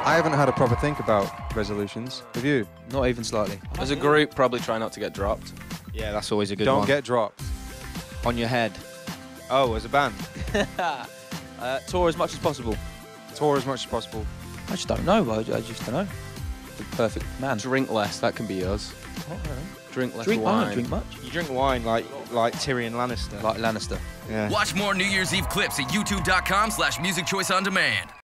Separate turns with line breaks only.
I haven't had a proper think about resolutions. Have you?
Not even slightly.
As a group, probably try not to get dropped.
Yeah, that's always a good one.
Don't get dropped.
On your head.
Oh, as a band?
Tour as much as possible.
Tour as much as possible.
I just don't know. I just don't know. The perfect man.
Drink less, that can be yours. Drink less
I
wine.
don't drink much.
You drink wine like Tyrion Lannister.
Like Lannister.
Yeah.
Watch more New Year's Eve clips at youtube.com/musicchoiceondemand.